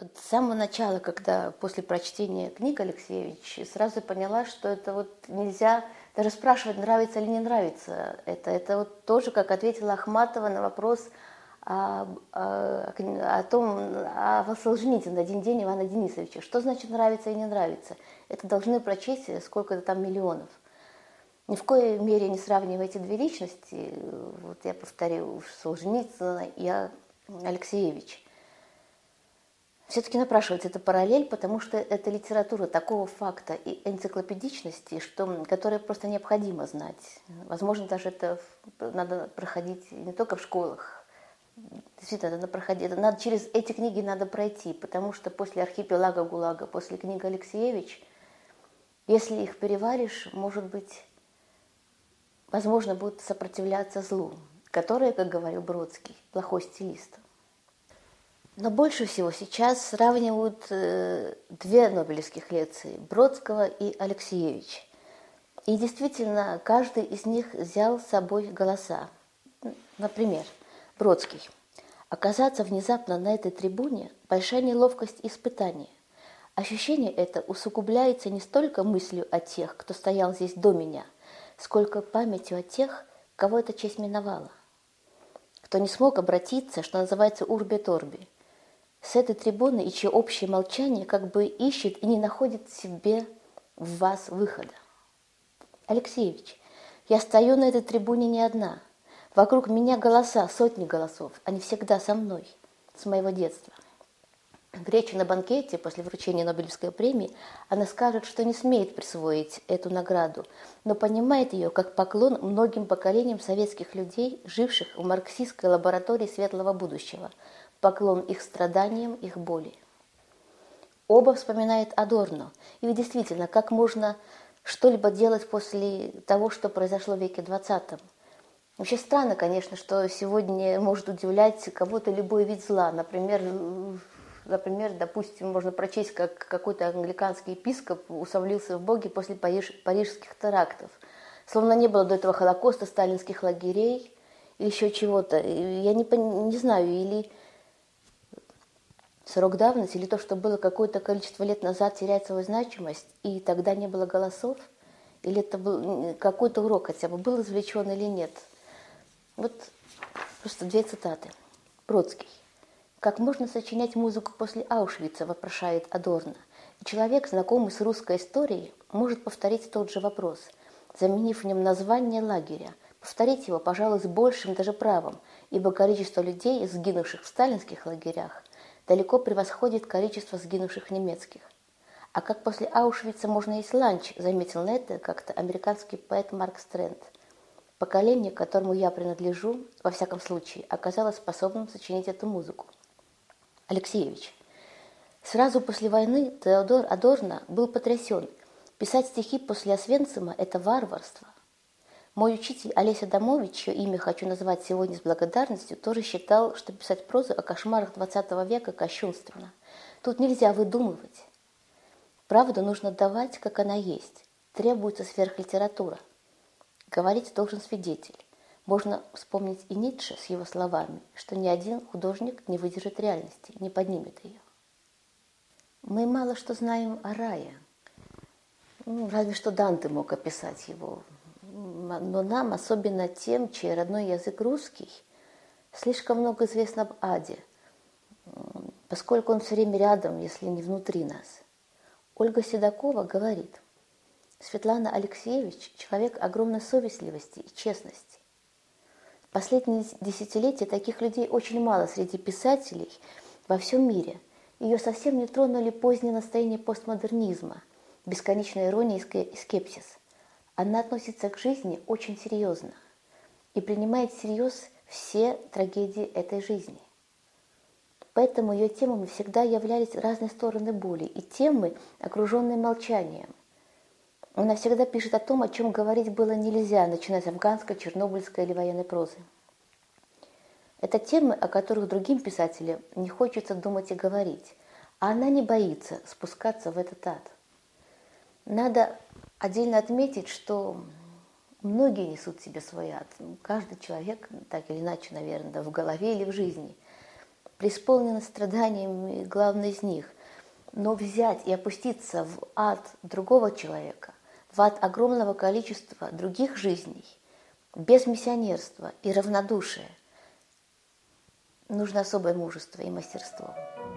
Вот с самого начала, когда после прочтения книг Алексеевич, сразу поняла, что это вот нельзя даже спрашивать, нравится или не нравится. Это вот тоже, как ответила Ахматова на вопрос о том, о Солженицыне один день Ивана Денисовича. Что значит нравится и не нравится? Это должны прочесть сколько-то там миллионов. Ни в коей мере не сравнивая эти две личности, вот я повторю, Солженицына и Алексеевич. Все-таки напрашивается эта параллель, потому что это литература такого факта и энциклопедичности, которая просто необходимо знать. Возможно, даже это надо проходить не только в школах. Действительно, надо проходить. Через эти книги надо пройти, потому что после «Архипелага ГУЛАГа», после книги Алексеевич, если их переваришь, может быть, возможно, будет сопротивляться злу, которое, как говорил Бродский, плохой стилист. Но больше всего сейчас сравнивают две нобелевских лекции – Бродского и Алексеевич. И действительно, каждый из них взял с собой голоса. Например, Бродский. Оказаться внезапно на этой трибуне – большая неловкость и испытание. Ощущение это усугубляется не столько мыслью о тех, кто стоял здесь до меня, сколько памятью о тех, кого эта честь миновала. Кто не смог обратиться, что называется, урби-торби. С этой трибуны и чье общее молчание как бы ищет и не находит в себе в вас выхода. Алексеевич, я стою на этой трибуне не одна. Вокруг меня голоса, сотни голосов, они всегда со мной, с моего детства. В речи на банкете после вручения Нобелевской премии она скажет, что не смеет присвоить эту награду, но понимает ее как поклон многим поколениям советских людей, живших в марксистской лаборатории светлого будущего, поклон их страданиям, их боли. Оба вспоминают Адорно. И ведь действительно, как можно что-либо делать после того, что произошло в веке XX? Вообще странно, конечно, что сегодня может удивлять кого-то любой вид зла. Например, допустим, можно прочесть, как какой-то англиканский епископ усомнился в Боге после парижских терактов. Словно не было до этого Холокоста, сталинских лагерей или еще чего-то. Я не знаю, или срок давности, или то, что было какое-то количество лет назад, теряет свою значимость, и тогда не было голосов, или это был какой-то урок хотя бы, был извлечен или нет. Вот просто две цитаты. Бродский. «Как можно сочинять музыку после Аушвица?» – вопрошает Адорно. И человек, знакомый с русской историей, может повторить тот же вопрос, заменив в нем название лагеря, повторить его, пожалуй, с большим даже правом, ибо количество людей, сгинувших в сталинских лагерях, далеко превосходит количество сгинувших немецких. А как после Аушвица можно есть ланч, заметил на это как-то американский поэт Марк Стрэнд. Поколение, к которому я принадлежу, во всяком случае, оказалось способным сочинить эту музыку. Алексеевич. Сразу после войны Теодор Адорно был потрясен. Писать стихи после Освенцима – это варварство. Мой учитель Олесь Адамович, чье имя хочу назвать сегодня с благодарностью, тоже считал, что писать прозу о кошмарах XX века кощунственно. Тут нельзя выдумывать. Правду нужно давать, как она есть. Требуется сверхлитература. Говорить должен свидетель. Можно вспомнить и Ницше с его словами, что ни один художник не выдержит реальности, не поднимет ее. Мы мало что знаем о рае. Разве что Данте мог описать его. Но нам, особенно тем, чей родной язык русский, слишком много известно об аде, поскольку он все время рядом, если не внутри нас. Ольга Седокова говорит, Светлана Алексеевич – человек огромной совестливости и честности. В последние десятилетия таких людей очень мало среди писателей во всем мире. Ее совсем не тронули поздние настроения постмодернизма, бесконечная ирония и скепсис. Она относится к жизни очень серьезно и принимает всерьез все трагедии этой жизни. Поэтому ее темами всегда являлись разные стороны боли и темы, окруженные молчанием. Она всегда пишет о том, о чем говорить было нельзя, начиная с афганской, чернобыльской или военной прозы. Это темы, о которых другим писателям не хочется думать и говорить, а она не боится спускаться в этот ад. Надо отдельно отметить, что многие несут в себе свой ад. Каждый человек, так или иначе, наверное, в голове или в жизни. преисполнены страданиями, главный из них. Но взять и опуститься в ад другого человека, в ад огромного количества других жизней, без миссионерства и равнодушия, нужно особое мужество и мастерство.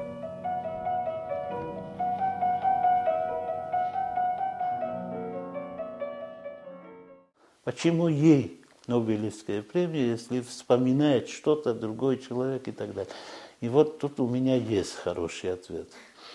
Почему ей Нобелевская премия, если вспоминает что-то другой человек и так далее? И вот тут у меня есть хороший ответ.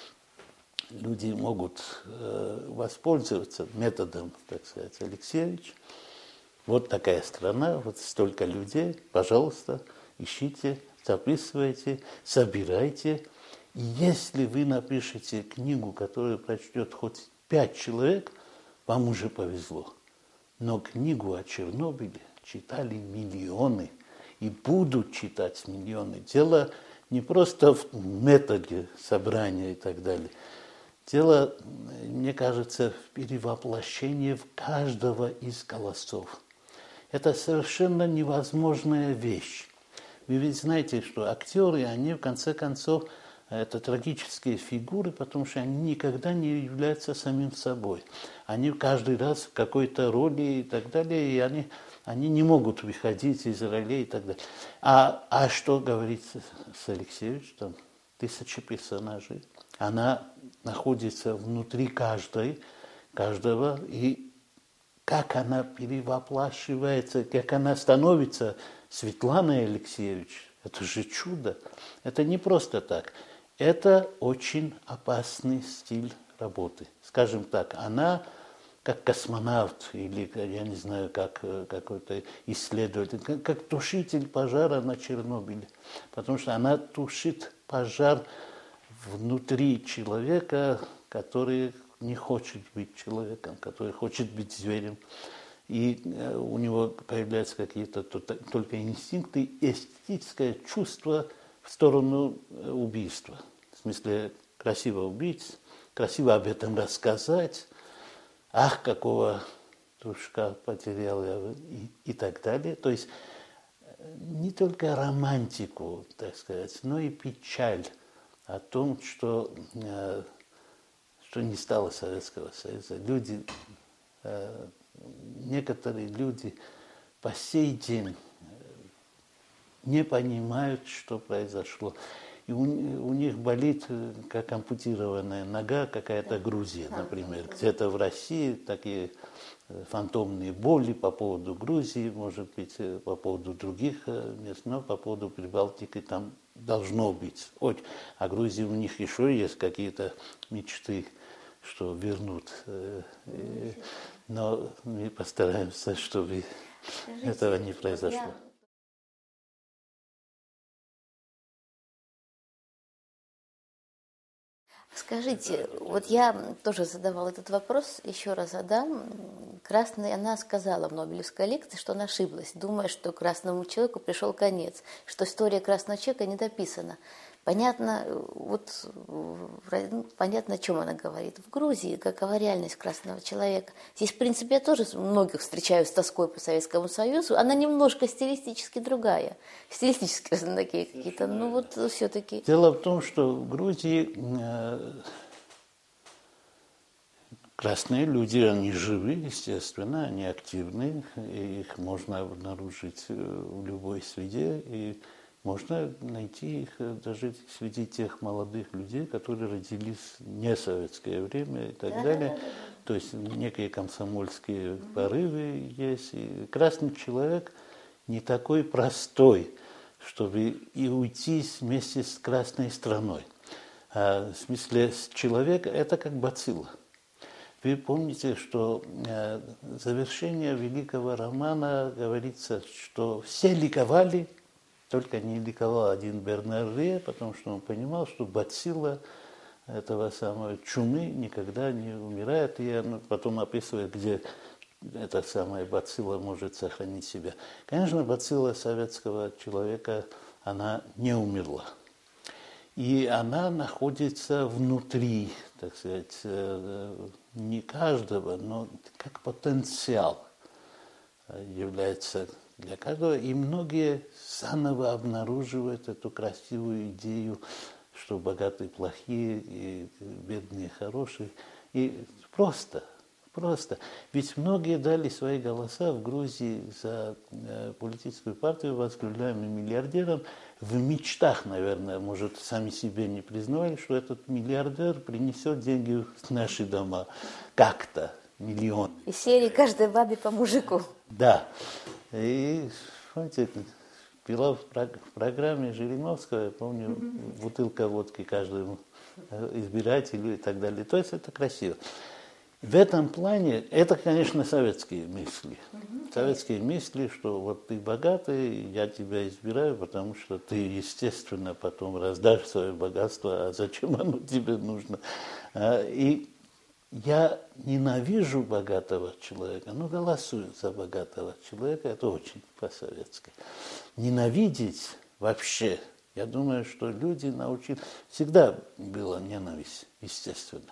Люди могут воспользоваться методом, так сказать, Алексеевич. Вот такая страна, вот столько людей, пожалуйста, ищите, записывайте, собирайте. И если вы напишете книгу, которую прочтет хоть 5 человек, вам уже повезло. Но книгу о Чернобыле читали миллионы и будут читать миллионы. Дело не просто в методе собрания и так далее. Дело, мне кажется, в перевоплощении в каждого из голосов. Это совершенно невозможная вещь. Вы ведь знаете, что актеры, они в конце концов, это трагические фигуры, потому что они никогда не являются самим собой. Они каждый раз в какой-то роли и так далее, и они не могут выходить из ролей и так далее. А что говорит с Алексеевичем? Там 1000 персонажей. Она находится внутри каждого, и как она перевоплащивается, как она становится Светланой Алексеевич, это же чудо. Это не просто так. Это очень опасный стиль работы. Скажем так, она как космонавт или, я не знаю, как какой-то исследователь, как тушитель пожара на Чернобыле. Потому что она тушит пожар внутри человека, который не хочет быть человеком, который хочет быть зверем. И у него появляются какие-то только инстинкты, эстетическое чувство в сторону убийства. В смысле, красиво убить, красиво об этом рассказать. Ах, какого дружка потерял я и так далее. То есть не только романтику, так сказать, но и печаль о том, что не стало Советского Союза. Некоторые люди по сей день не понимают, что произошло. И у них болит, как ампутированная нога, какая-то Грузия, например. Где-то в России такие фантомные боли по поводу Грузии, может быть, по поводу других мест, но по поводу Прибалтики там должно быть. А Грузии у них еще есть какие-то мечты, что вернут. Но мы постараемся, чтобы этого не произошло. Скажите, вот я тоже задавала этот вопрос, еще раз задам. Она сказала в Нобелевской лекции, что она ошиблась, думая, что красному человеку пришел конец, что история красного человека не дописана. Понятно, понятно, о чем она говорит. В Грузии, какова реальность красного человека. Здесь, в принципе, я тоже многих встречаю с тоской по Советскому Союзу. Она немножко стилистически другая. Стилистически такие какие-то, но вот все-таки. Дело в том, что в Грузии красные люди, они живы, естественно, они активны, и их можно обнаружить в любой среде, и можно найти их даже среди тех молодых людей, которые родились не в советское время и так далее. То есть некие комсомольские порывы есть. И красный человек не такой простой, чтобы и уйти вместе с красной страной. В смысле, человек – это как бацилла. Вы помните, что в завершении великого романа говорится, что все ликовали, только не ликовал один Бернарре, потому что он понимал, что бацилла этого самого чумы никогда не умирает. И он потом описывает, где эта самая бацилла может сохранить себя. Конечно, бацилла советского человека, она не умерла. И она находится внутри, так сказать, не каждого, но как потенциал является для каждого. И многие заново обнаруживают эту красивую идею, что богатые плохие и бедные хорошие. И просто. Ведь многие дали свои голоса в Грузии за политическую партию, возглавляемую миллиардером. В мечтах, наверное, может, сами себе не признавали, что этот миллиардер принесет деньги в наши дома. Как-то. Миллион. Из серии «Каждой бабе по мужику». Да. И, знаете, пила в программе Жириновского, я помню, бутылка водки каждому избирателю и так далее. То есть это красиво. В этом плане, это, конечно, советские мысли. Советские мысли, что вот ты богатый, я тебя избираю, потому что ты, естественно, потом раздашь свое богатство, а зачем оно тебе нужно? И я ненавижу богатого человека, но голосую за богатого человека, это очень по-советски. Ненавидеть вообще, я думаю, что люди научились, всегда была ненависть, естественно.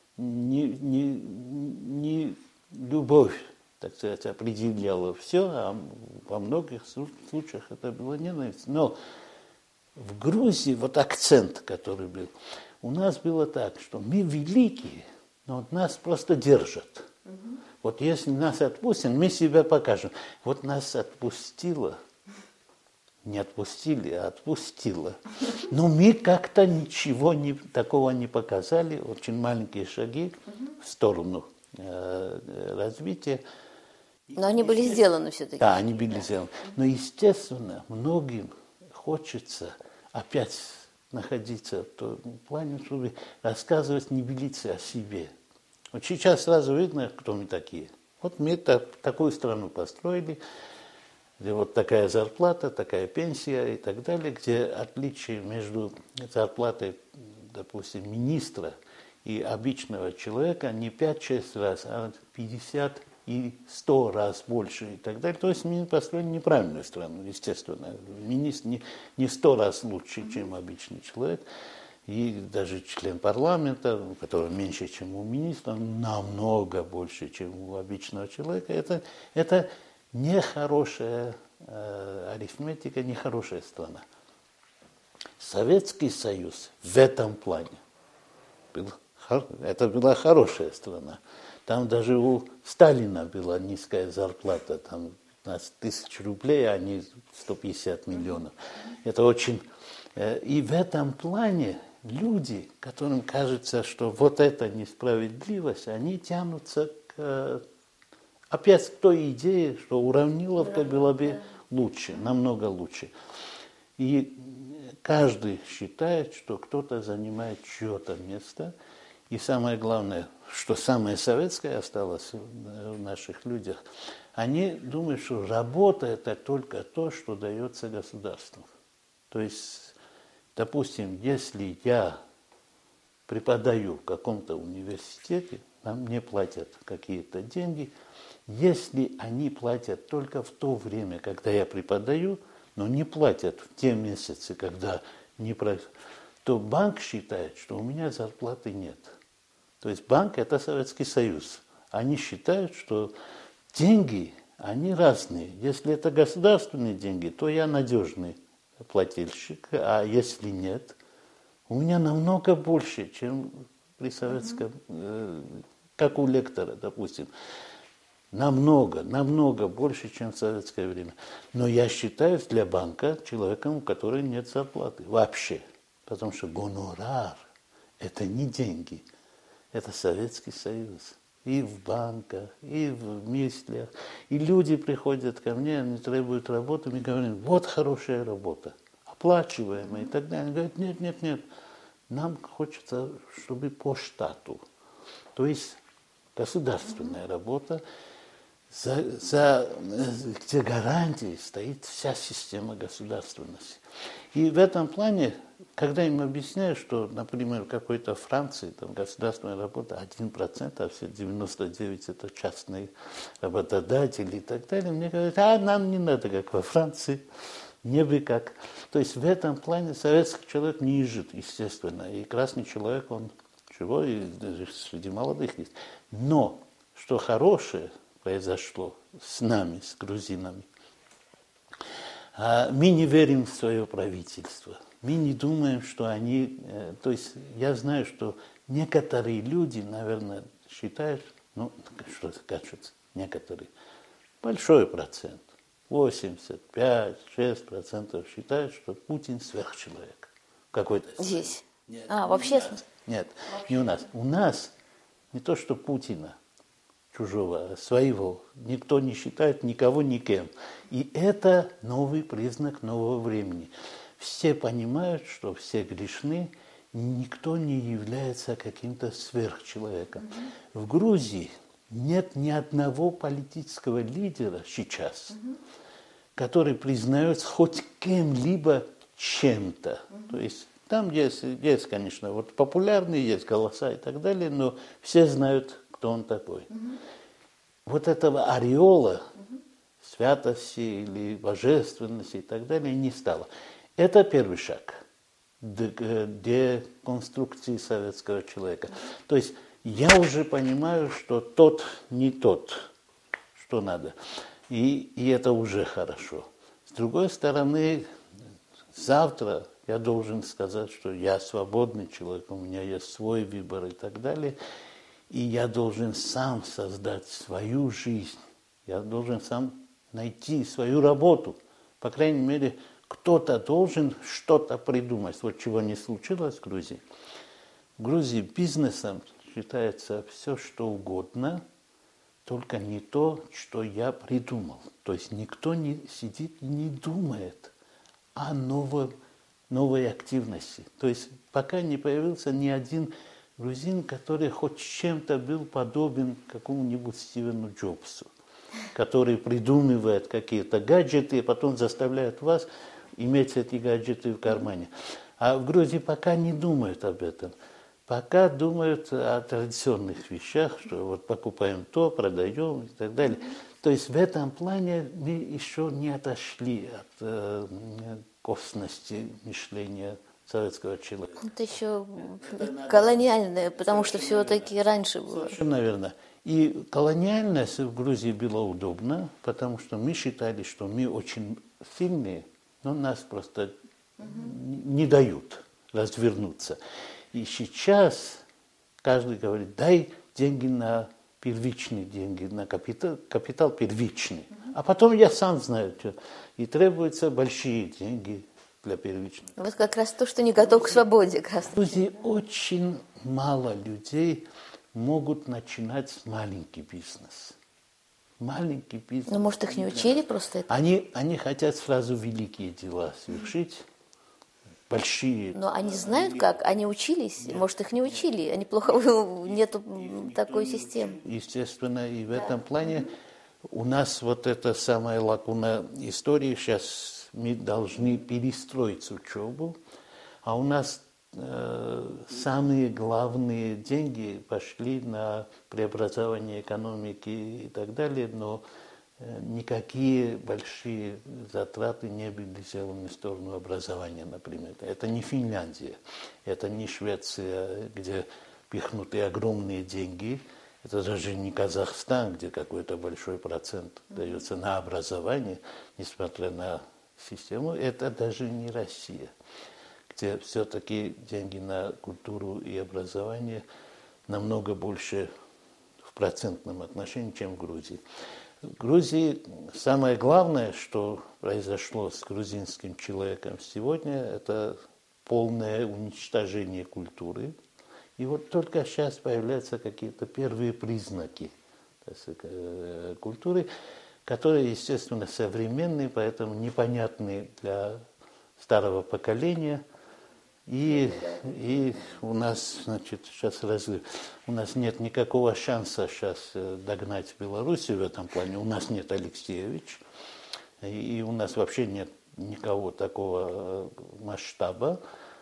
Не любовь, так сказать, определяла все, а во многих случаях это была ненависть. Но в Грузии вот акцент, который был, у нас было так, что мы великие, но нас просто держат. Вот если нас отпустят, мы себя покажем. Вот нас отпустило, не отпустили, а отпустило. Но мы как-то ничего такого не показали, очень маленькие шаги в сторону развития. Но они были сделаны все-таки. Да, они были сделаны. Но, естественно, многим хочется опять находиться в том плане, чтобы рассказывать небылицы о себе. Вот сейчас сразу видно, кто мы такие. Вот мы такую страну построили, где вот такая зарплата, такая пенсия и так далее, где отличие между зарплатой, допустим, министра и обычного человека не 5-6 раз, а 50 и 100 раз больше и так далее. То есть мы построили неправильную страну, естественно. Министр не 100 раз лучше, чем обычный человек. И даже член парламента, который меньше, чем у министра, намного больше, чем у обычного человека. Это нехорошая арифметика, нехорошая страна. Советский Союз в этом плане это была хорошая страна. Там даже у Сталина была низкая зарплата, там 15 тысяч рублей, а не 150 миллионов. Это очень... И в этом плане люди, которым кажется, что вот это несправедливость, они тянутся опять к той идее, что уравниловка была бы лучше, намного лучше. И каждый считает, что кто-то занимает чье-то место. И самое главное, что самое советское осталось в наших людях, они думают, что работа – это только то, что дается государству. То есть, допустим, если я преподаю в каком-то университете, нам мне платят какие-то деньги. Если они платят только в то время, когда я преподаю, но не платят в те месяцы, когда не происходит, то банк считает, что у меня зарплаты нет. То есть банк – это Советский Союз. Они считают, что деньги, они разные. Если это государственные деньги, то я надежный плательщик, а если нет, у меня намного больше, чем при советском, как у лектора, допустим. Намного больше, чем в советское время. Но я считаюсь для банка человеком, у которого нет зарплаты вообще. Потому что гонорар – это не деньги, это Советский Союз. И в банках, и в мыслях. И люди приходят ко мне, они требуют работы, мы говорим, вот хорошая работа, оплачиваемая и так далее. Они говорят, нет, нам хочется, чтобы по штату. То есть государственная работа, где гарантией стоит вся система государственности. И в этом плане, когда им объясняю, что, например, в какой-то Франции там государственная работа 1%, а все 99% это частные работодатели и так далее, мне говорят, нам не надо, как во Франции, не бы как. То есть в этом плане советский человек ниже, естественно, и красный человек, он чего, и даже среди молодых есть. Но что хорошее произошло с нами, с грузинами, Мы не верим в свое правительство. Мы не думаем, что они... То есть я знаю, что некоторые люди, наверное, считают, ну, что кажется, некоторые, большой процент, 85-6% считают, что Путин сверхчеловек. Какой-то... Здесь? Нет, Вообще? Нет, не у нас. У нас не то, что Путина, чужого, а своего, никто не считает никого никем. И это новый признак нового времени. Все понимают, что все грешны, никто не является каким-то сверхчеловеком. В Грузии нет ни одного политического лидера сейчас, который признается хоть кем-либо чем-то. То есть там есть, конечно, вот популярные, есть голоса и так далее, но все знают, кто он такой. Вот этого ореола святости или божественности и так далее не стало. Это первый шаг деконструкции советского человека. То есть я уже понимаю, что тот не тот, что надо. И это уже хорошо. С другой стороны, завтра я должен сказать, что я свободный человек, у меня есть свой выбор и так далее. И я должен сам создать свою жизнь. Я должен сам найти свою работу. По крайней мере, кто-то должен что-то придумать. Вот чего не случилось в Грузии. В Грузии бизнесом считается все, что угодно, только не то, что я придумал. То есть никто не сидит и не думает о новой активности. То есть пока не появился ни один грузин, который хоть чем-то был подобен какому-нибудь Стивену Джобсу, который придумывает какие-то гаджеты и потом заставляет вас иметь эти гаджеты в кармане. А в Грузии пока не думают об этом. Пока думают о традиционных вещах, что вот покупаем то, продаем и так далее. То есть в этом плане мы еще не отошли от косности мышления советского человека. Это еще колониальное, потому что все-таки раньше было. Совершенно верно. И колониальность в Грузии была удобна, потому что мы считали, что мы очень сильные, но нас просто не дают развернуться. И сейчас каждый говорит, дай деньги на первичные деньги, на капитал первичный. А потом я сам знаю, что. И требуются большие деньги для первичных. Вот как раз то, что не готов к свободе. В Грузии очень мало людей могут начинать маленький бизнес. Маленький бизнес. Ну, может, их не учили просто это? Они хотят сразу великие дела совершить, большие. Но они знают как? Они учились? Нет. Может, их не учили? Они плохо... Нету такой системы. Естественно, и в этом плане у нас вот эта самая лакуна истории. Сейчас мы должны перестроить учебу, а у нас самые главные деньги пошли на преобразование экономики и так далее, но никакие большие затраты не были сделаны в сторону образования, например. Это не Финляндия, это не Швеция, где пихнуты огромные деньги, это даже не Казахстан, где какой-то большой процент дается на образование, несмотря на систему, это даже не Россия, где все-таки деньги на культуру и образование намного больше в процентном отношении, чем в Грузии. В Грузии самое главное, что произошло с грузинским человеком сегодня, это полное уничтожение культуры. И вот только сейчас появляются какие-то первые признаки культуры, которые, естественно, современные, поэтому непонятны для старого поколения. И у нас, значит, сейчас разрыв. У нас нет никакого шанса сейчас догнать Белоруссию в этом плане. У нас нет Алексеевич, и у нас вообще нет никого такого масштаба,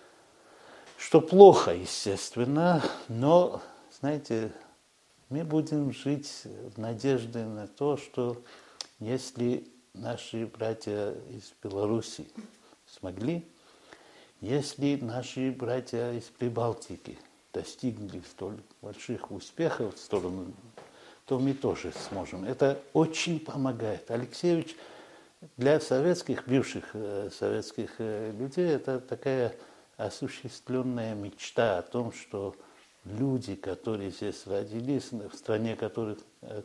что плохо, естественно, но, знаете, мы будем жить в надежде на то, что если наши братья из Беларуси смогли, если наши братья из Прибалтики достигли столь больших успехов в сторону, то мы тоже сможем. Это очень помогает. Алексеевич для советских, бывших советских людей это такая осуществленная мечта о том, что люди, которые здесь родились, в стране которых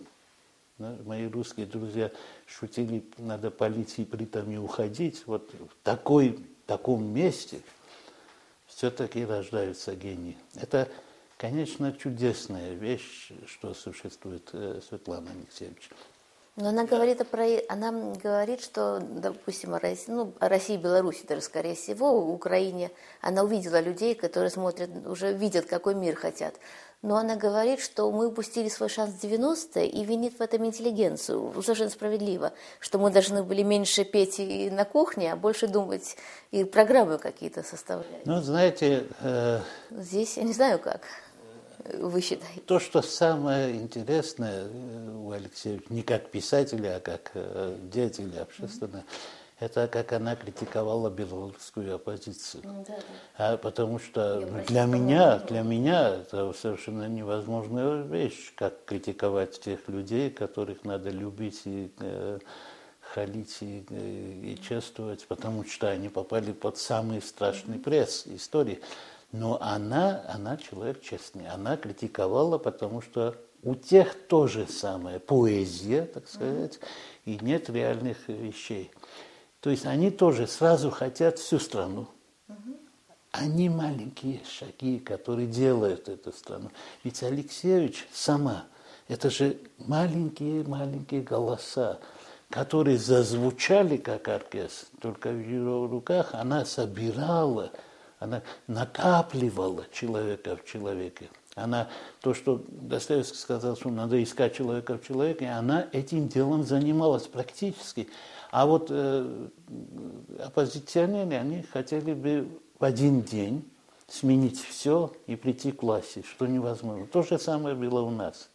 мои русские друзья шутили, надо полить и притом и уходить, вот в таком месте все-таки рождаются гении. Это, конечно, чудесная вещь, что существует Светлана Алексеевич. Но она говорит, что, допустим, о России и Беларуси, даже скорее всего, в Украине, она увидела людей, которые смотрят, уже видят, какой мир хотят. Но она говорит, что мы упустили свой шанс в 90-е и винит в этом интеллигенцию. Совершенно справедливо, что мы должны были меньше петь и на кухне, а больше думать и программы какие-то составлять. Ну, знаете... Здесь я не знаю, как вы считаете. То, что самое интересное у Алексея, не как писателя, а как деятеля общественного, это как она критиковала белорусскую оппозицию. Потому что для меня это совершенно невозможная вещь, как критиковать тех людей, которых надо любить и халить и чествовать, потому что они попали под самый страшный пресс истории. Но она человек честный. Она критиковала, потому что у тех тоже самое поэзия, так сказать, и нет реальных вещей. То есть они тоже сразу хотят всю страну. Они маленькие шаги, которые делают эту страну. Ведь Алексеевич сама, это же маленькие голоса, которые зазвучали как оркестр, только в ее руках она собирала. Она накапливала человека в человеке. То, что Достоевский сказал, что надо искать человека в человеке, она этим делом занималась практически. А вот оппозиционеры, они хотели бы в один день сменить все и прийти к власти, что невозможно. То же самое было у нас.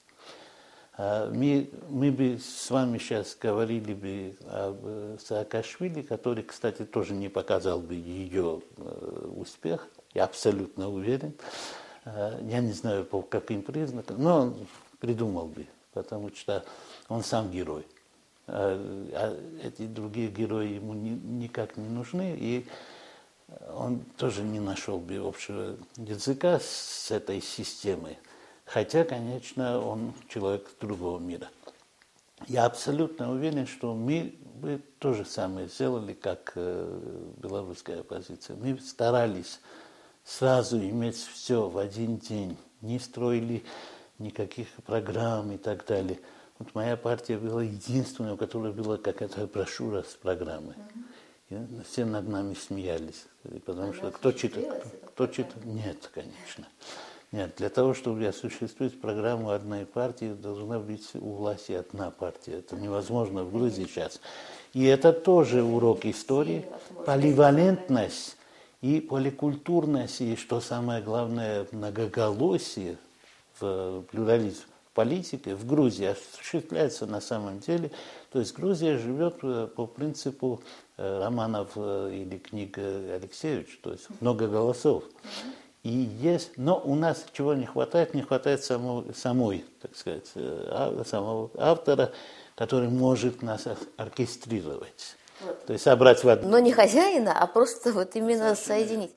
Мы бы с вами сейчас говорили бы об Саакашвили, который, кстати, тоже не показал бы ее успех, я абсолютно уверен. Я не знаю, по каким признакам, но он придумал бы, потому что он сам герой. А эти другие герои ему никак не нужны, и он тоже не нашел бы общего языка с этой системой. Хотя, конечно, он человек другого мира. Я абсолютно уверен, что мы бы то же самое сделали, как белорусская оппозиция. Мы старались сразу иметь все в один день, не строили никаких программ и так далее. Вот моя партия была единственная, у которой была какая-то брошюра с программой. И все над нами смеялись, потому что кто читает? Нет, конечно. Нет, для того, чтобы осуществить программу одной партии, должна быть у власти одна партия. Это невозможно в Грузии сейчас. И это тоже урок истории. Поливалентность и поликультурность, и, что самое главное, многоголосие в плюрализм политики в Грузии осуществляется на самом деле. То есть Грузия живет по принципу романов или книг Алексеевича, то есть много голосов. И есть, но у нас чего не хватает самой, так сказать, самого автора, который может нас оркестрировать. То есть собрать в одну. Но не хозяина, а просто вот именно соединить.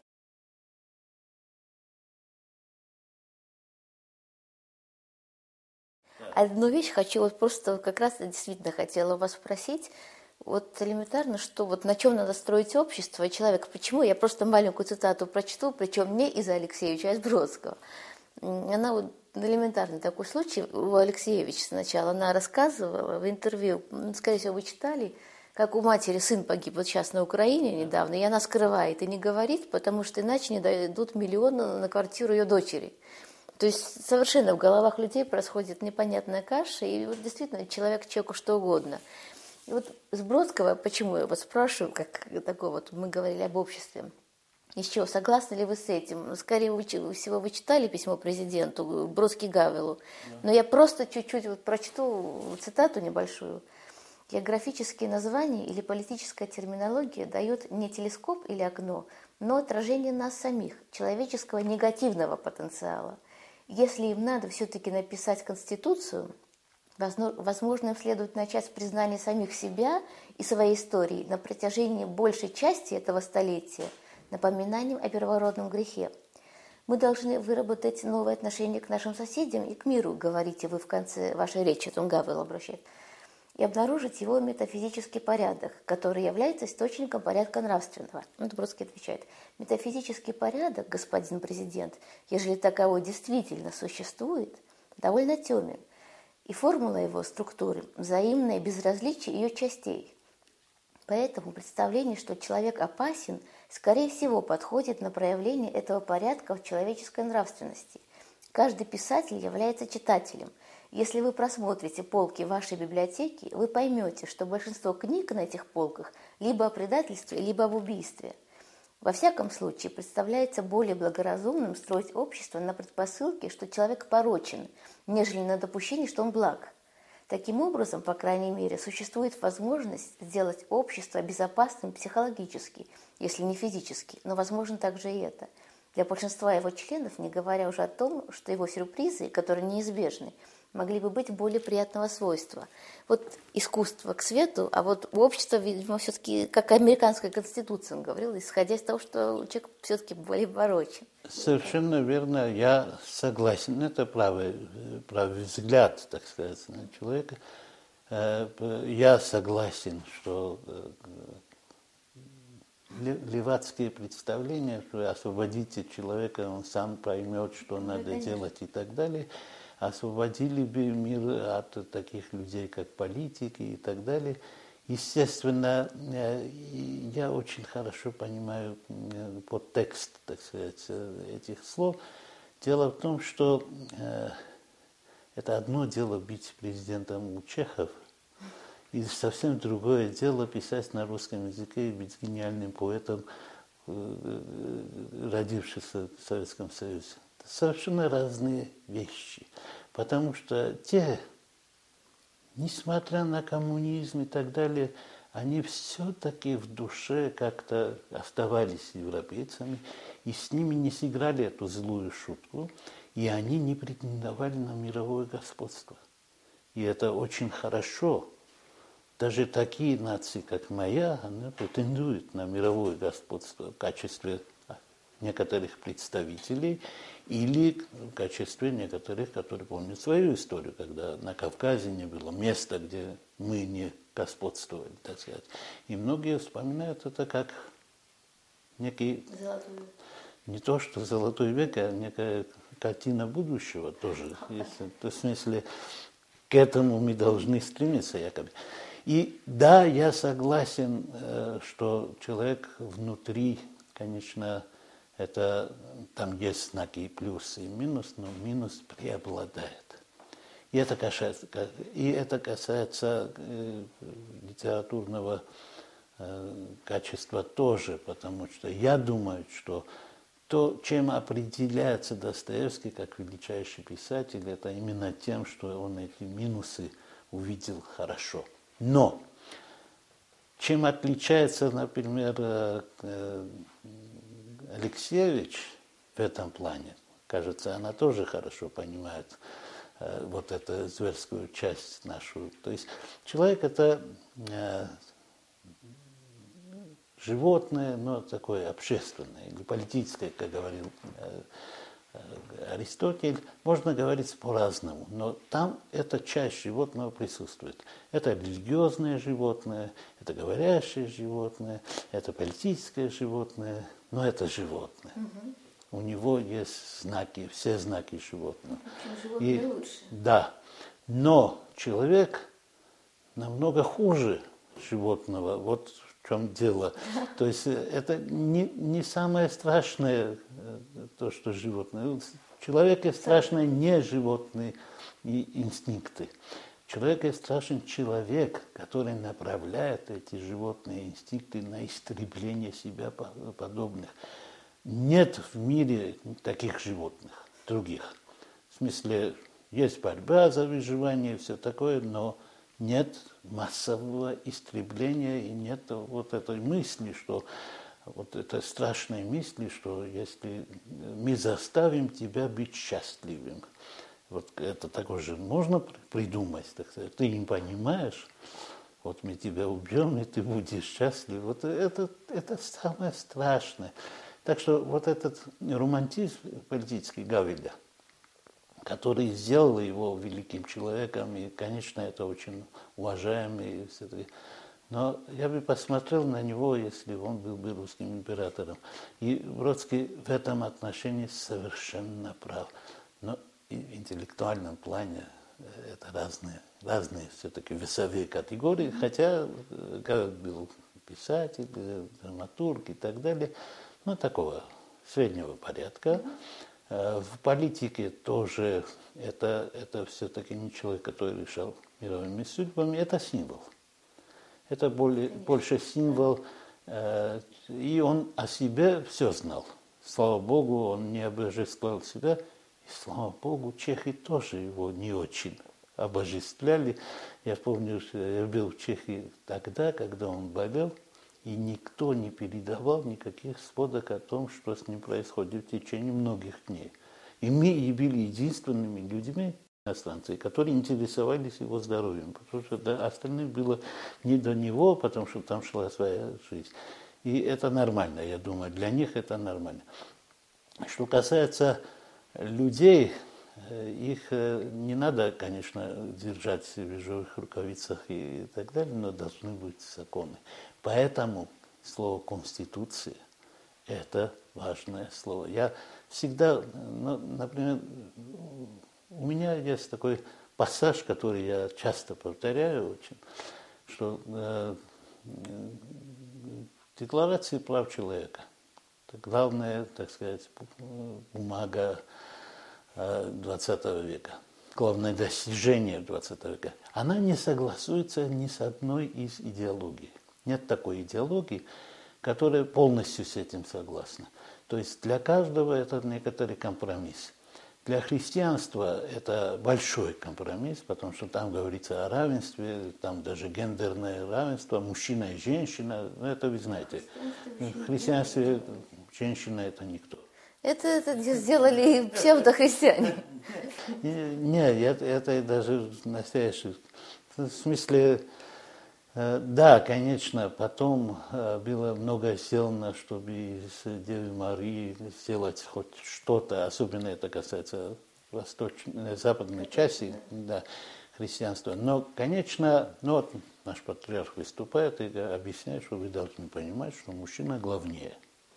Одну вещь хочу, вот просто как раз действительно хотела вас спросить, вот элементарно, что вот на чем надо строить общество и человека. Почему? Я просто маленькую цитату прочту, причем не из Алексеевича, а из Бродского. Она вот элементарный такой случай у Алексеевича сначала. Она рассказывала в интервью, скорее всего, вы читали, как у матери сын погиб вот сейчас на Украине недавно, и она скрывает и не говорит, потому что иначе не дадут миллионы на квартиру ее дочери. То есть совершенно в головах людей происходит непонятная каша, и вот действительно человеку что угодно. И вот с Бродского, почему я вас спрашиваю, как такое вот, мы говорили об обществе, еще согласны ли вы с этим? Скорее всего, вы читали письмо президенту Бродский Гавелу, но я просто чуть-чуть вот прочту цитату небольшую. Географические названия или политическая терминология дают не телескоп или окно, но отражение нас самих, человеческого негативного потенциала. Если им надо все-таки написать Конституцию, Возможно, им следует начать с признания самих себя и своей истории на протяжении большей части этого столетия, напоминанием о первородном грехе. Мы должны выработать новое отношение к нашим соседям и к миру, говорите вы в конце вашей речи, Тунгавел обращает, и обнаружить его метафизический порядок, который является источником порядка нравственного. Дубровский отвечает: метафизический порядок, господин президент, ежели таковой действительно существует, довольно темен, и формула его структуры – взаимное безразличие ее частей. Поэтому представление, что человек опасен, скорее всего, подходит на проявление этого порядка в человеческой нравственности. Каждый писатель является читателем. Если вы просмотрите полки вашей библиотеки, вы поймете, что большинство книг на этих полках либо о предательстве, либо об убийстве. Во всяком случае, представляется более благоразумным строить общество на предпосылке, что человек порочен, нежели на допущении, что он благ. Таким образом, по крайней мере, существует возможность сделать общество безопасным психологически, если не физически, но возможно также и это. Для большинства его членов, не говоря уже о том, что его сюрпризы, которые неизбежны, могли бы быть более приятного свойства. Вот искусство к свету, а вот общество, видимо, все-таки, как американская конституция, он говорил, исходя из того, что человек все-таки более порочен. Совершенно верно, я согласен. Это правый взгляд, так сказать, на человека. Я согласен, что левацкие представления, что освободите человека, он сам поймет, что надо делать и так далее, освободили бы мир от таких людей, как политики и так далее. Естественно, я очень хорошо понимаю подтекст, так сказать, этих слов. Дело в том, что это одно дело быть президентом у чехов, и совсем другое дело писать на русском языке и быть гениальным поэтом, родившимся в Советском Союзе. Это совершенно разные вещи. Потому что те, несмотря на коммунизм и так далее, они все-таки в душе как-то оставались европейцами, и с ними не сыграли эту злую шутку, и они не претендовали на мировое господство. И это очень хорошо. Даже такие нации, как моя, она претендует на мировое господство в качестве некоторых представителей или в качестве некоторых, которые помнят свою историю, когда на Кавказе не было места, где мы не господствовали, так сказать. И многие вспоминают это как некий, не то что золотой век, а некая картина будущего тоже. В смысле, к этому мы должны стремиться якобы. И да, я согласен, что человек внутри, конечно, это, там есть знаки и плюс, и минус, но минус преобладает. И это касается литературного качества тоже, потому что я думаю, что то, чем определяется Достоевский как величайший писатель, это именно тем, что он эти минусы увидел хорошо. Но чем отличается, например, Алексеевич в этом плане, кажется, она тоже хорошо понимает вот эту зверскую часть нашу. То есть человек это животное, но такое общественное или политическое, как говорил Аристотель, можно говорить по-разному, но там эта часть животного присутствует. Это религиозное животное, это говорящее животное, это политическое животное, но это животное. У него есть знаки, все знаки животного. Животное лучше. Да, но человек намного хуже животного. Вот в чем дело. То есть это не самое страшное, то, что животное. В человеке страшны не животные инстинкты. В человеке страшен человек, который направляет эти животные инстинкты на истребление себя подобных. Нет в мире таких животных, других. В смысле, есть борьба за выживание и все такое, но нет массового истребления и нет вот этой мысли, что вот этой страшной мысли, что если мы заставим тебя быть счастливым, Вот это такое же можно придумать, так сказать. Ты не понимаешь, вот мы тебя убьем, и ты будешь счастлив. Вот это самое страшное. Так что вот этот романтизм политический Гавеля, который сделал его великим человеком, и, конечно, это очень уважаемый. Но я бы посмотрел на него, если он был бы русским императором. И Бродский в этом отношении совершенно прав. Но и в интеллектуальном плане это разные все-таки весовые категории, хотя Гавел был писатель, драматург и так далее, но такого среднего порядка. В политике тоже это все-таки не человек, который решал мировыми судьбами, это символ. Это больше символ, и он о себе все знал. Слава Богу, он не обожествлял себя, и слава Богу, чехи тоже его не очень обожествляли. Я помню, что я был в Чехии тогда, когда он болел, и никто не передавал никаких сводок о том, что с ним происходит в течение многих дней. И мы были единственными людьми, иностранцы, которые интересовались его здоровьем, потому что остальных было не до него, потому что там шла своя жизнь. И это нормально, я думаю, для них это нормально. Что касается людей, их не надо, конечно, держать в ежовых рукавицах и так далее, но должны быть законы. Поэтому слово «конституция» – это важное слово. Я всегда, например, у меня есть такой пассаж, который я часто повторяю очень, что Декларация прав человека – это главная, так сказать, бумага XX века, главное достижение XX века. Она не согласуется ни с одной из идеологий. Нет такой идеологии, которая полностью с этим согласна. То есть для каждого это некоторый компромисс. Для христианства это большой компромисс, потому что там говорится о равенстве, там даже гендерное равенство, мужчина и женщина, это вы знаете. В христианстве женщина это никто. Это сделали псевдохристиане. Нет, это даже настоящий. В смысле, да, конечно, потом было много сделано, чтобы из Девы Марии сделать хоть что-то, особенно это касается западной части христианства. Но, конечно, вот наш патриарх выступает и объясняет, что вы должны понимать, что мужчина главнее.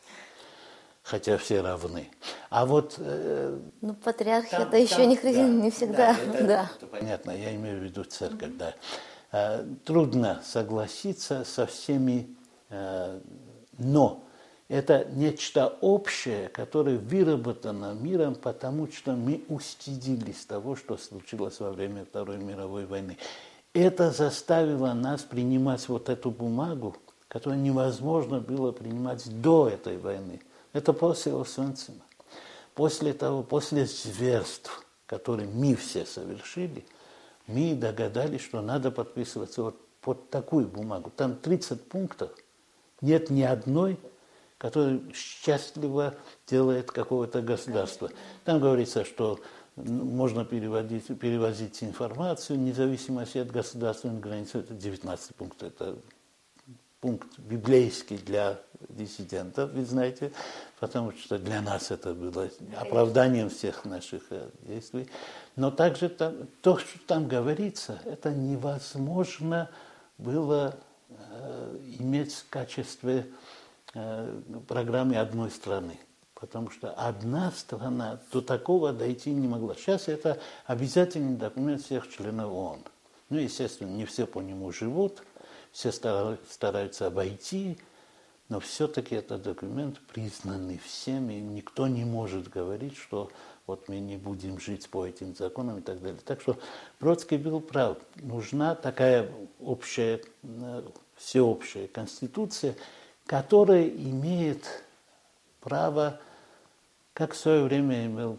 Хотя все равны. А вот... патриарх это еще не христиан, не всегда. Это понятно, я имею в виду церковь, да. Трудно согласиться со всеми, но это нечто общее, которое выработано миром, потому что мы устыдились того, что случилось во время Второй мировой войны. Это заставило нас принимать вот эту бумагу, которую невозможно было принимать до этой войны. Это после Освенцима. После зверств, которые мы все совершили, мы догадались, что надо подписываться вот под такую бумагу. Там 30 пунктов, нет ни одной, которая счастливо делает государство. Там говорится, что можно перевозить информацию, вне зависимости от государственных границ. Это 19 пункт, это пункт библейский для диссидентов, вы знаете, потому что для нас это было оправданием всех наших действий. Но также то, что там говорится, это невозможно было иметь в качестве программы одной страны. Потому что одна страна до такого дойти не могла. Сейчас это обязательный документ всех членов ООН. Ну, естественно, не все по нему живут, все стараются обойти, но все-таки этот документ признанный всеми, никто не может говорить, что вот мы не будем жить по этим законам и так далее. Так что Бродский был прав. Нужна такая всеобщая конституция, которая имеет право, как в свое время имел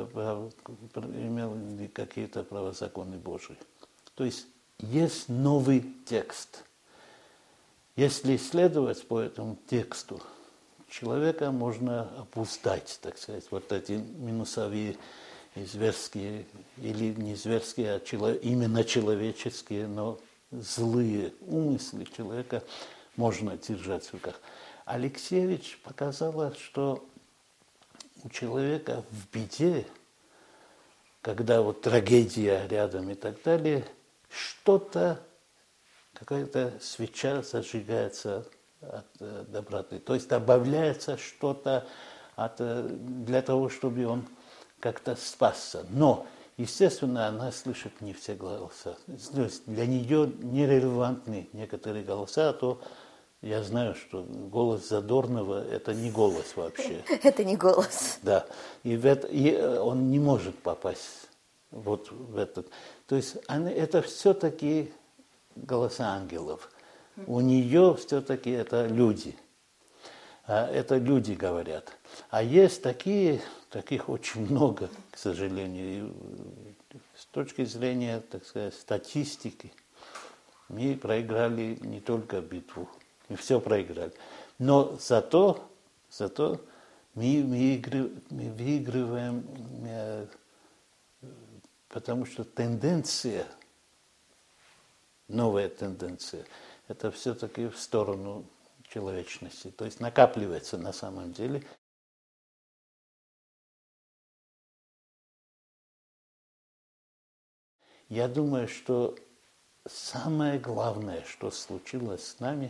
какие-то права законы Божии. То есть есть новый текст. Если следовать по этому тексту, человека можно опускать, так сказать, вот эти минусовые зверские, или не зверские, а именно человеческие, но злые умыслы человека можно держать в руках. Алексеевич показала, что у человека в беде, когда вот трагедия рядом и так далее, что-то, какая-то свеча зажигается от доброты. То есть добавляется что-то для того, чтобы он как-то спасся. Но, естественно, она слышит не все голоса. То есть для нее нерелевантны некоторые голоса, а то я знаю, что голос Задорнова – это не голос вообще. Это не голос. Да, и он не может попасть вот в этот. То есть это все-таки голоса ангелов. У нее все-таки это люди. Это люди говорят. А есть таких очень много, к сожалению. И с точки зрения, так сказать, статистики, мы проиграли не только битву, мы все проиграли. Но зато мы выигрываем, потому что тенденция, новая тенденция, это все-таки в сторону человечности. То есть накапливается на самом деле. Я думаю, что самое главное, что случилось с нами,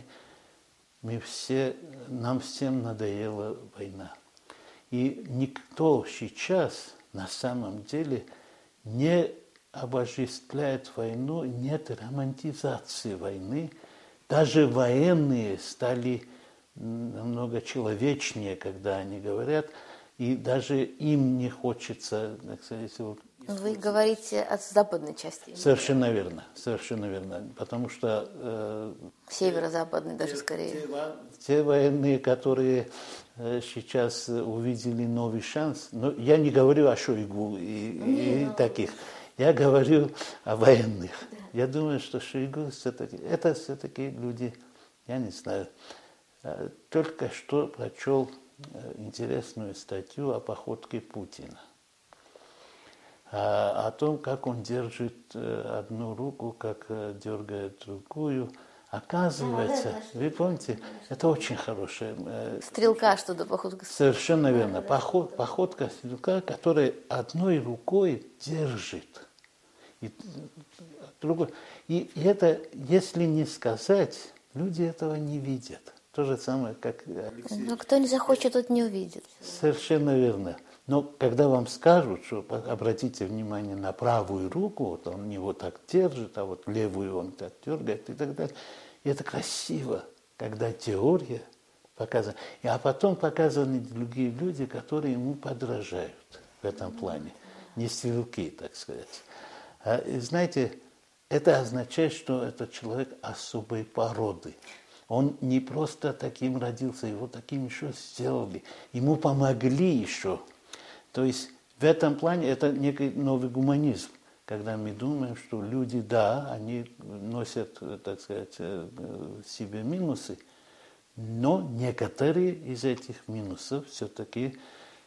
нам всем надоела война. И никто сейчас на самом деле не обожествляет войну, нет романтизации войны. Даже военные стали намного человечнее, когда они говорят, и даже им не хочется, так сказать, вот. Вы говорите о западной части. Совершенно верно, совершенно верно, потому что Северо-западной даже скорее. Те военные, которые сейчас увидели новый шанс, но я не говорю о Шойгу и таких, я говорю о военных. Я думаю, что Шойгу это все-таки люди, я не знаю, только что прочел интересную статью о походке Путина. О том, как он держит одну руку, как дергает другую. Оказывается, вы помните, это очень хорошая... Стрелка что-то, походка. Совершенно верно. Походка стрелка, которая одной рукой держит. И это, если не сказать, люди этого не видят. То же самое, как Алексей. Но кто не захочет, тот не увидит. Совершенно верно. Но когда вам скажут, что обратите внимание на правую руку, вот он не вот так держит, а вот левую он так дергает и так далее, и это красиво, когда теория показана. А потом показаны другие люди, которые ему подражают в этом плане. Не стрелки, так сказать. И знаете, это означает, что этот человек особой породы. Он не просто таким родился, его таким еще сделали. Ему помогли еще. То есть в этом плане это некий новый гуманизм, когда мы думаем, что люди, да, они носят, так сказать, в себе минусы, но некоторые из этих минусов все-таки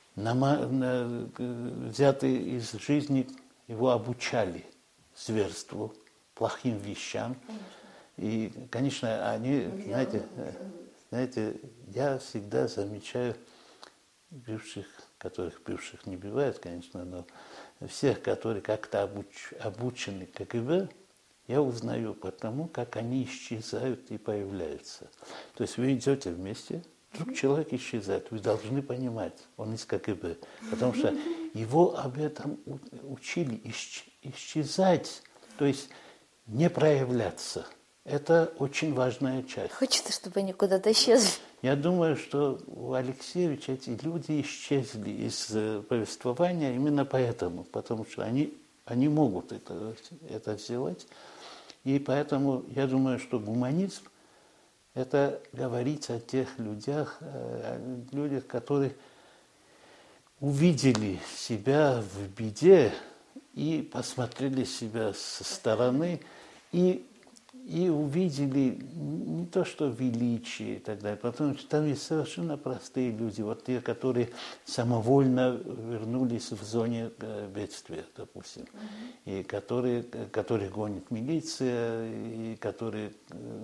взяты из жизни, его обучали зверству, плохим вещам. И, конечно, они, знаете, я всегда замечаю бывших, которых бывших не бывает, конечно, но всех, которые как-то обучены КГБ, я узнаю потому, как они исчезают и появляются. То есть вы идете вместе, вдруг человек исчезает, вы должны понимать, он из КГБ, потому что его об этом учили исчезать, то есть не проявляться. Это очень важная часть. Хочется, чтобы они куда-то исчезли. Я думаю, что у Алексеевича эти люди исчезли из повествования именно поэтому, потому что они могут это сделать. И поэтому я думаю, что гуманизм – это говорить о тех людях, которые увидели себя в беде и посмотрели себя со стороны, и и увидели не то, что величие и так далее, потому что там есть совершенно простые люди, вот те, которые самовольно вернулись в зоне бедствия, допустим, и которые гонит милиция, и которые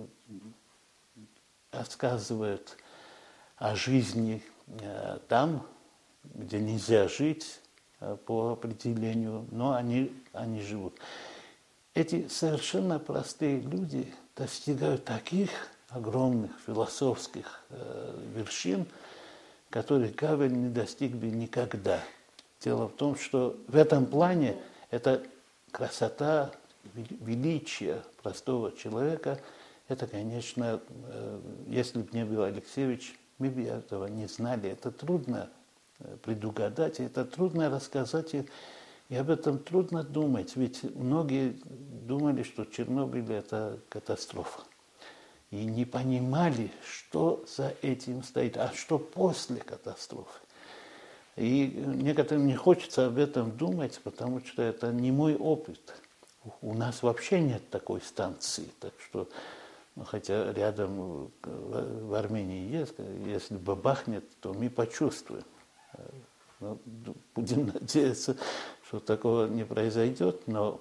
рассказывают о жизни там, где нельзя жить по определению, но они живут. Эти совершенно простые люди достигают таких огромных философских вершин, которых Гавель не достиг бы никогда. Дело в том, что в этом плане эта красота, величие простого человека, это, конечно, если бы не был Алексеевич, мы бы этого не знали. Это трудно предугадать, это трудно рассказать, и об этом трудно думать. Ведь многие думали, что Чернобыль – это катастрофа. И не понимали, что за этим стоит, а что после катастрофы. И некоторым не хочется об этом думать, потому что это не мой опыт. У нас вообще нет такой станции, так что, хотя рядом в Армении есть, если бабахнет, то мы почувствуем. Но будем надеяться, что такого не произойдет, но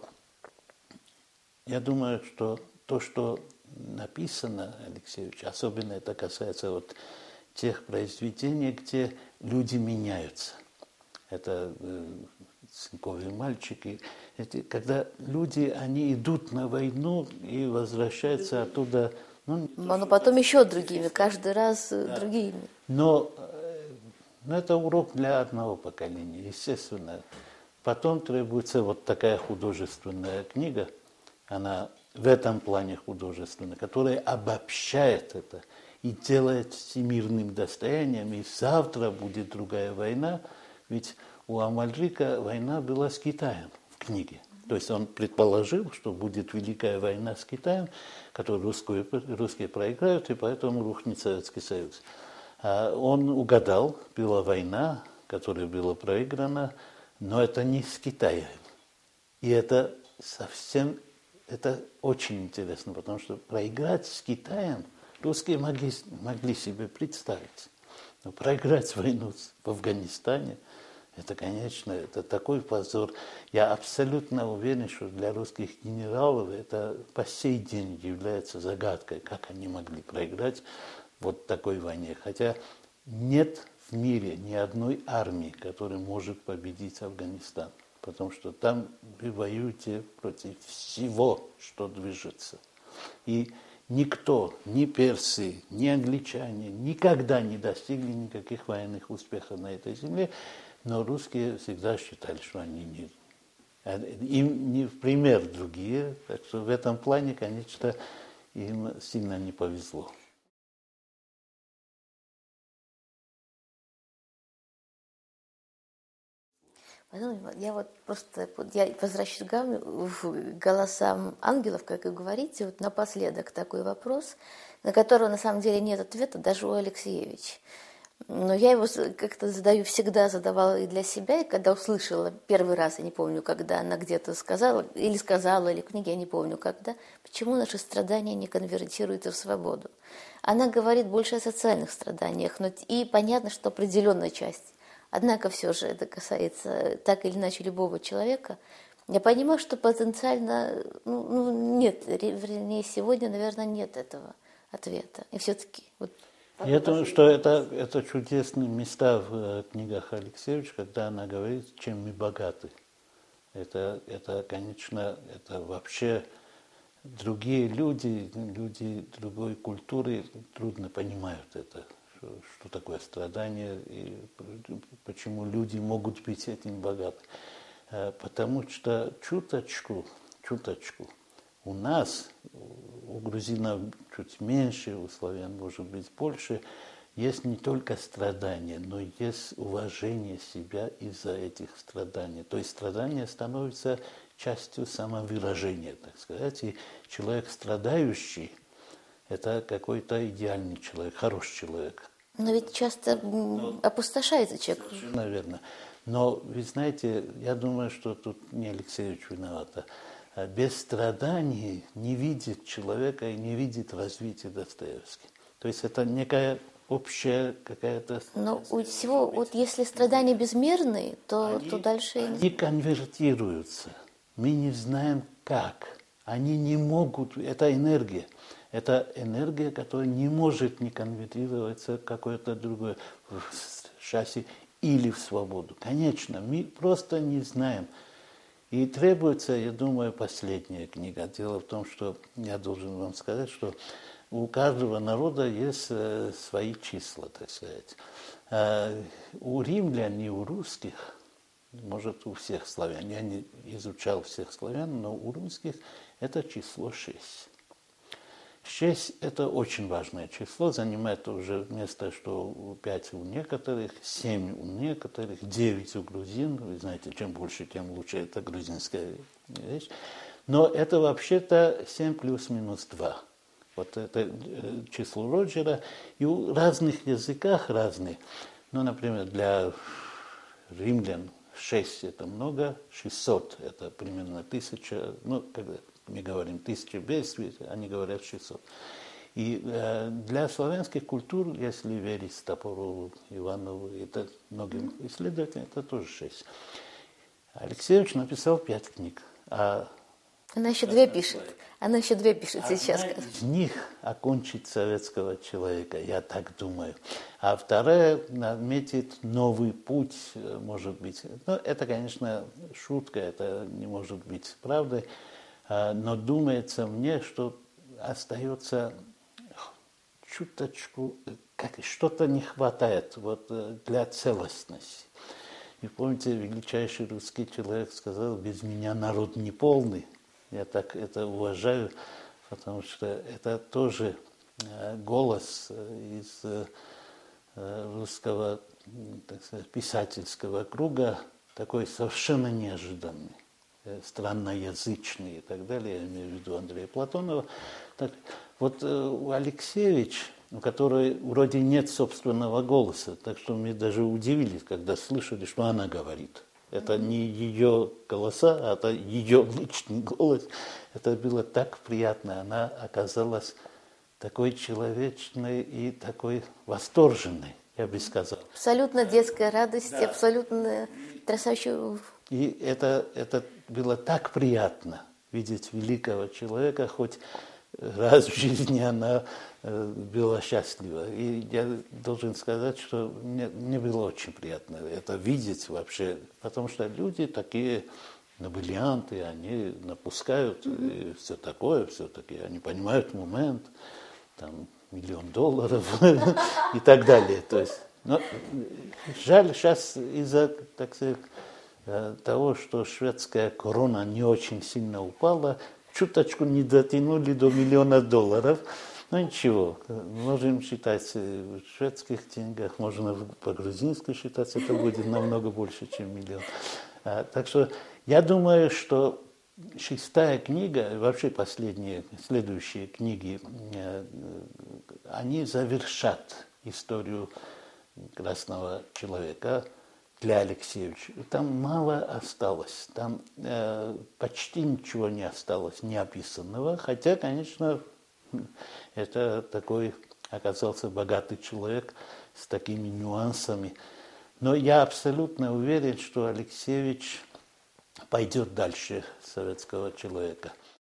я думаю, что то, что написано Алексеевич, особенно это касается вот тех произведений, где люди меняются. Это «Цинковые мальчики». Когда люди, они идут на войну и возвращаются оттуда. Но потом еще другими, каждый раз другими. Но это урок для одного поколения, естественно. Потом требуется вот такая художественная книга, она в этом плане художественная, которая обобщает это и делает всемирным достоянием. И завтра будет другая война, ведь у Амальрика война была с Китаем в книге. То есть он предположил, что будет Великая война с Китаем, которую русские проиграют, и поэтому рухнет Советский Союз. Он угадал, была война, которая была проиграна, но это не с Китаем. И это очень интересно, потому что проиграть с Китаем русские могли себе представить. Но проиграть войну в Афганистане, это, конечно, это такой позор. Я абсолютно уверен, что для русских генералов это по сей день является загадкой, как они могли проиграть вот такой войне. Хотя нет в мире ни одной армии, которая может победить Афганистан. Потому что там вы воюете против всего, что движется. И никто, ни персы, ни англичане никогда не достигли никаких военных успехов на этой земле. Но русские всегда считали, что они им не в пример другие. Так что в этом плане, конечно, им сильно не повезло. Я вот просто я возвращаюсь к голосам ангелов, как и говорите, вот напоследок такой вопрос, на который на самом деле нет ответа даже у Алексеевича. Но я его как-то всегда задавала и для себя, и когда услышала первый раз, я не помню, когда она где-то сказала, или в книге, я не помню когда, почему наши страдания не конвертируются в свободу. Она говорит больше о социальных страданиях, но и понятно, что определенная часть. Однако все же это касается так или иначе любого человека. Я понимаю, что потенциально нет, вернее, сегодня, наверное, нет этого ответа. И все-таки... Я думаю, что это чудесные места в книгах Алексеевича, когда она говорит, чем мы богаты. Это конечно, это вообще другие люди другой культуры трудно понимают это, что такое страдание и почему люди могут быть этим богаты. Потому что чуточку у нас, у грузинов чуть меньше, у славян может быть больше, есть не только страдания, но есть уважение себя из-за этих страданий. То есть страдания становятся частью самовыражения, так сказать. И человек страдающий – это какой-то идеальный человек, хороший человек. Но ведь часто опустошается человек. Совершенно верно. Но, вы знаете, я думаю, что тут не Алексеевич виновата. без страданий не видит человека и не видит развития Достоевский. То есть это некая общая какая-то... Но у всего, вот если страдания безмерны, то дальше... Они конвертируются. Мы не знаем как. Они не могут... Это энергия. Это энергия, которая не может не конвертироваться в какое-то другое, в счастье или в свободу. Конечно, мы просто не знаем. И требуется, я думаю, последняя книга. Дело в том, что я должен вам сказать, что у каждого народа есть свои числа, так сказать. У римлян и у русских, может, у всех славян, я не изучал всех славян, но у русских это число 6. 6 – это очень важное число, занимает уже место, что 5 у некоторых, 7 у некоторых, 9 у грузин. Вы знаете, чем больше, тем лучше, это грузинская вещь. Но это вообще-то 7 плюс-минус 2. Вот это число Роджера. И в разных языках разные. Ну, например, для римлян 6 – это много, 600 – это примерно 1000, ну, когда мы говорим 1000 бедствий, они говорят 600. И для славянских культур, если верить Топорову, Иванову, это многим исследователям, это тоже 6. Алексеевич написал 5 книг. Она еще 2 пишет. Она еще 2 пишет сейчас. Одна из них окончит советского человека, я так думаю. А вторая наметит новый путь, может быть. Ну, это, конечно, шутка, это не может быть правдой. Но думается мне, что остается чуточку, что-то не хватает вот, для целостности. И помните, величайший русский человек сказал: без меня народ не полный. Я так это уважаю, потому что это тоже голос из русского, так сказать, писательского круга, такой совершенно неожиданный, странноязычный и так далее, я имею в виду Андрея Платонова. Так, вот у Алексеевич, у которой вроде нет собственного голоса, так что мы даже удивились, когда слышали, что она говорит. Это не ее голоса, а это ее личный голос. Это было так приятно. Она оказалась такой человечной и такой восторженной, я бы сказал. Абсолютно детская радость, да. Абсолютно потрясающая. И это было так приятно видеть великого человека, хоть раз в жизни она была счастлива. И я должен сказать, что мне было очень приятно это видеть вообще, потому что люди такие бриллианты, они напускают и все такое, все-таки они понимают момент, там $1 000 000 и так далее. То есть, но жаль сейчас из-за, так сказать, того, что шведская корона не очень сильно упала, чуточку не дотянули до $1 миллиона. Ну ничего, можем считать в шведских деньгах, можно по-грузински считать, это будет намного больше, чем 1 миллион. Так что я думаю, что 6-я книга, вообще следующие книги, они завершат историю Красного человека для Алексеевича. Там мало осталось, там почти ничего не осталось неописанного, хотя, конечно, это такой оказался богатый человек с такими нюансами. Но я абсолютно уверен, что Алексеевич пойдет дальше советского человека.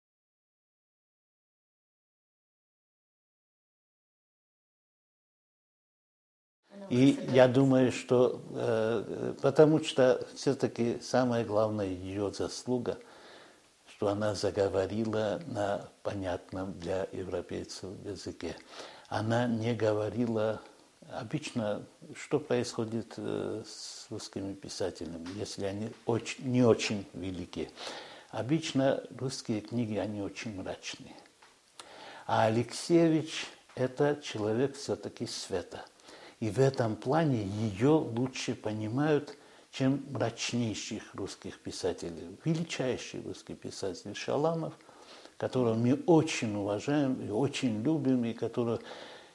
И я думаю, что, потому что все-таки самая главная ее заслуга, что она заговорила на понятном для европейцев языке. Она не говорила, обычно, что происходит с русскими писателями, если они не очень велики. Обычно русские книги, они очень мрачные. А Алексеевич – это человек все-таки света. И в этом плане ее лучше понимают, чем мрачнейших русских писателей. Величайший русский писатель Шаламов, которого мы очень уважаем и очень любим, и которого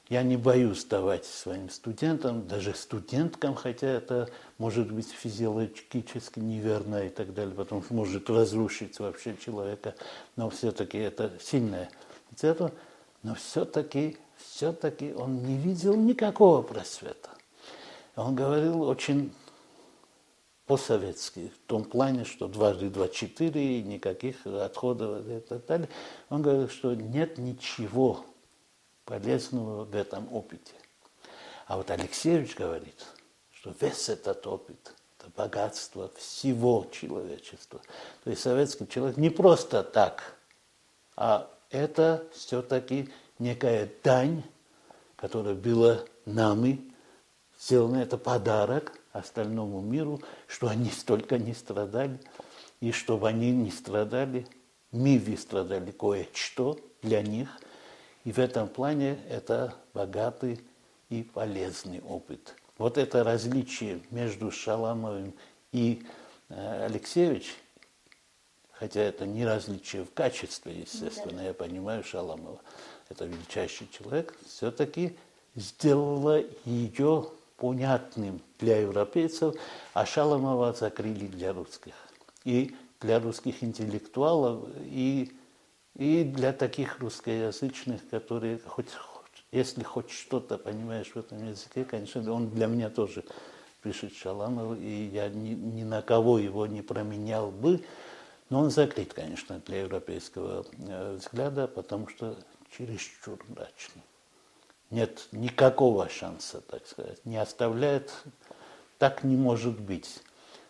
Я не боюсь давать своим студентам, даже студенткам, хотя это может быть физиологически неверно и так далее, потому что может разрушить вообще человека, но все-таки это сильное церковь, но все-таки он не видел никакого просвета. Он говорил очень по-советски, в том плане, что 2 × 2 = 4, никаких отходов и так далее. Он говорил, что нет ничего полезного в этом опыте. А вот Алексеевич говорит, что весь этот опыт – это богатство всего человечества. То есть советский человек не просто так, а это все-таки некая дань, которая была нами сделана, это подарок остальному миру, что они столько не страдали, и чтобы они не страдали, мы выстрадали кое-что для них. И в этом плане это богатый и полезный опыт. Вот это различие между Шаламовым и Алексеевичем, хотя это не различие в качестве, естественно, я понимаю Шаламова, это величайший человек, все-таки сделало ее понятным для европейцев, а Шаламова закрыли для русских. И для русских интеллектуалов, и для таких русскоязычных, которые, если хоть что-то понимаешь в этом языке, конечно, он для меня тоже пишет Шаламов, и я ни на кого его не променял бы, но он закрыт, конечно, для европейского взгляда, потому что чересчур мрачный. Нет никакого шанса, так сказать, не оставляет, так не может быть.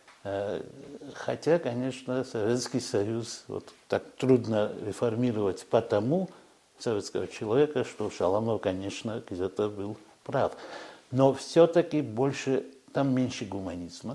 Хотя, конечно, Советский Союз вот так трудно реформировать потому советского человека, что Шаламов, конечно, где-то был прав. Но все-таки больше, там меньше гуманизма.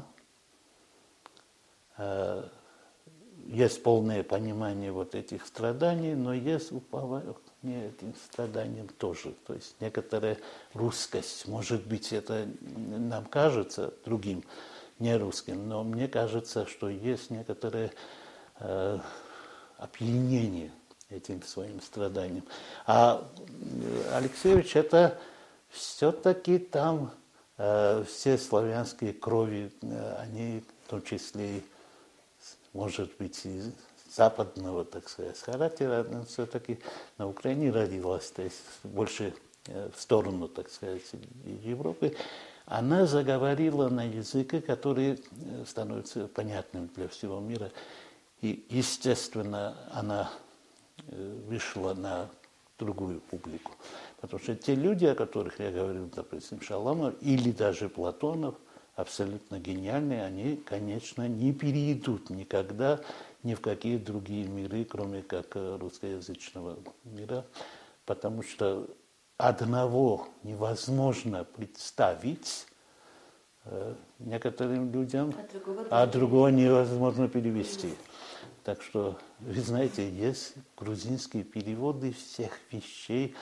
Есть полное понимание вот этих страданий, но есть упование этим страданиям тоже. То есть некоторая русскость, может быть, это нам кажется другим, не русским, но мне кажется, что есть некоторое опьянение этим своим страданием. А Алексеевич, это все-таки там все славянские крови, они в том числе, может быть, и западного, так сказать, характера, но все-таки на Украине родилась, то есть больше в сторону, так сказать, Европы. Она заговорила на языке, который становится понятным для всего мира. И, естественно, она вышла на другую публику. Потому что те люди, о которых я говорил, допустим, Шаламов или даже Платонов, абсолютно гениальные, они, конечно, не перейдут никогда ни в какие другие миры, кроме как русскоязычного мира, потому что одного невозможно представить некоторым людям, а другого невозможно перевести. Так что, вы знаете, есть грузинские переводы всех вещей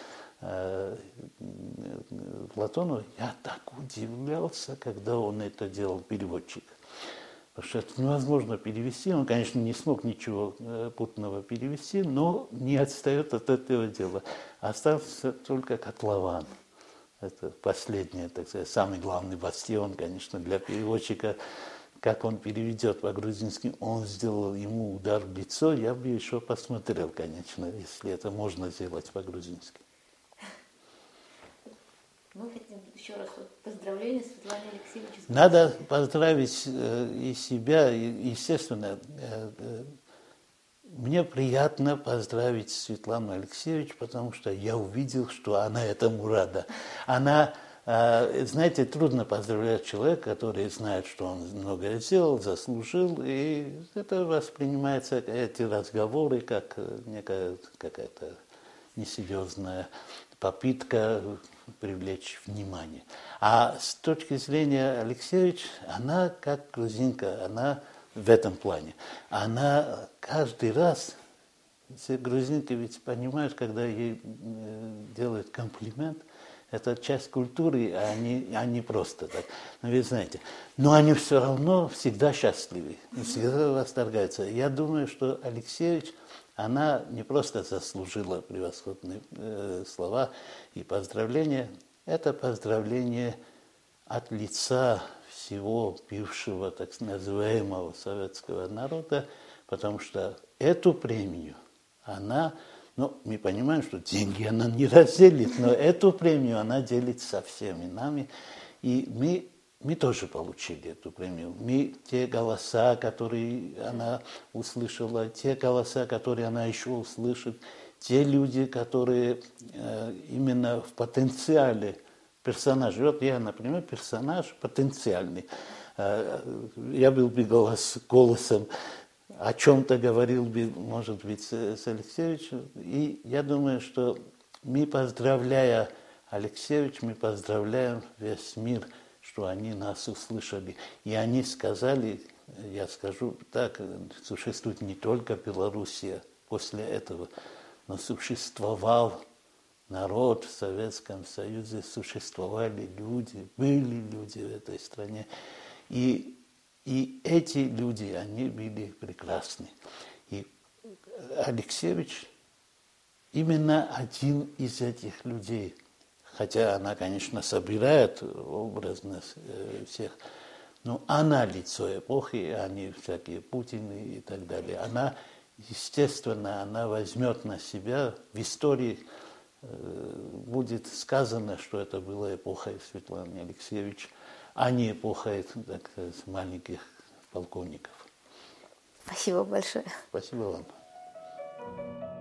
Платонова. Я так удивлялся, когда он это делал, переводчик. Потому что это невозможно перевести. Он, конечно, не смог ничего путного перевести, но не отстает от этого дела. Остался только котлован. Это последний, так сказать, самый главный бастион, конечно, для переводчика. Как он переведет по-грузински, он сделал ему удар в лицо, я бы еще посмотрел, конечно, если это можно сделать по-грузински. Мы хотим еще раз поздравления Светлане Алексеевичу. Надо поздравить и себя, и, естественно, мне приятно поздравить Светлану Алексеевич, потому что я увидел, что она этому рада. Она, знаете, трудно поздравлять человека, который знает, что он многое сделал, заслужил, и это воспринимается, эти разговоры, как некая какая-то несерьезная попытка привлечь внимание. А с точки зрения Алексеевича, она как грузинка, она в этом плане. Она каждый раз, все грузинки ведь понимают, когда ей делают комплимент, это часть культуры, а не просто так. Но вы знаете, но они все равно всегда счастливы, всегда восторгаются. Я думаю, что Алексеевич она не просто заслужила превосходные слова и поздравления, это поздравление от лица всего бывшего, так называемого советского народа, потому что эту премию она, ну, мы понимаем, что деньги она не разделит, но эту премию она делит со всеми нами, и мы тоже получили эту премию. Мы те голоса, которые она услышала, те голоса, которые она еще услышит, те люди, которые именно в потенциале персонажа. Вот я, например, персонаж потенциальный. Я был бы голосом, о чем-то говорил бы, может быть, с Алексеевичем. И я думаю, что мы, поздравляя Алексеевича, мы поздравляем весь мир, что они нас услышали. И они сказали, я скажу так, существует не только Белоруссия после этого, но существовал народ в Советском Союзе, существовали люди, были люди в этой стране. И эти люди, они были прекрасны. И Алексеевич именно один из этих людей. Хотя она, конечно, собирает образно всех, но она лицо эпохи, а не всякие Путины и так далее. Она, естественно, она возьмет на себя, в истории будет сказано, что это была эпоха Светланы Алексеевич, а не эпоха, так сказать, маленьких полковников. Спасибо большое. Спасибо вам.